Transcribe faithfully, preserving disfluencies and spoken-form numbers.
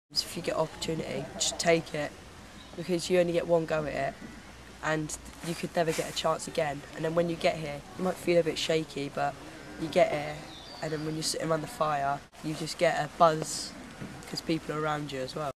If you get opportunity, just take it, because you only get one go at it and you could never get a chance again. And then when you get here, you might feel a bit shaky, but you get here, and then when you're sitting around the fire, you just get a buzz because people are around you as well.